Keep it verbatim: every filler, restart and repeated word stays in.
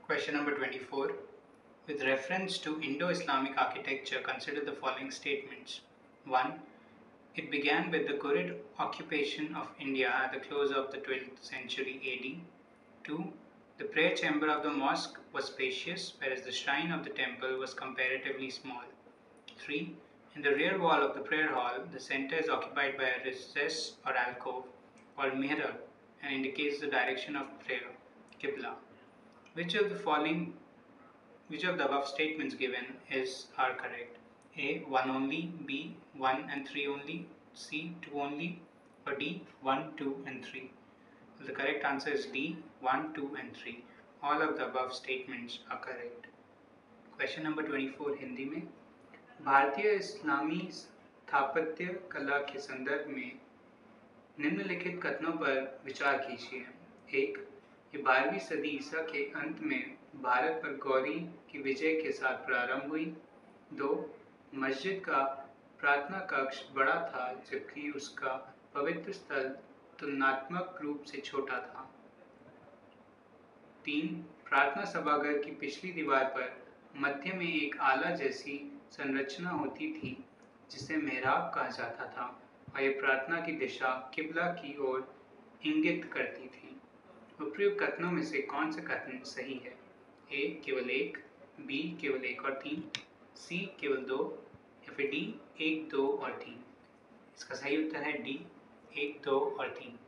Question number twenty-four. With reference to Indo-Islamic architecture, consider the following statements. one. It began with the Ghurid occupation of India at the close of the twelfth century A D. two. The prayer chamber of the mosque was spacious, whereas the shrine of the temple was comparatively small. three. In the rear wall of the prayer hall, the center is occupied by a recess or alcove called mihrab and indicates the direction of prayer, Qibla. Which of the following, which of the above statements given is are correct? A. one only, B. one and three only, C. two only, or D. one, two and three. The correct answer is D. one, two and three. All of the above statements are correct. Question number twenty-four Hindi में भारतीय इस्लामी स्थापत्य कला के संदर्भ में निम्नलिखित कथनों पर विचार कीजिए। एक, ये बारहवीं सदी ईसा के अंत में भारत पर गौरी की विजय के साथ प्रारंभ हुई। दो, मस्जिद का प्रार्थना कक्ष बड़ा था जबकि उसका पवित्र स्थल तुलनात्मक रूप से छोटा था। तीन, प्रार्थना सभागार की पिछली दीवार पर मध्य में एक आला जैसी संरचना होती थी जिसे मेहराब कहा जाता था और यह प्रार्थना की दिशा किबला की ओर इंगित करती थी। उपयुक्त कथनों में से कौन सा कथन सही है? ए केवल एक, बी केवल एक और तीन, सी केवल दो या फिर डी एक, दो और तीन। इसका सही उत्तर है डी एक, दो और तीन।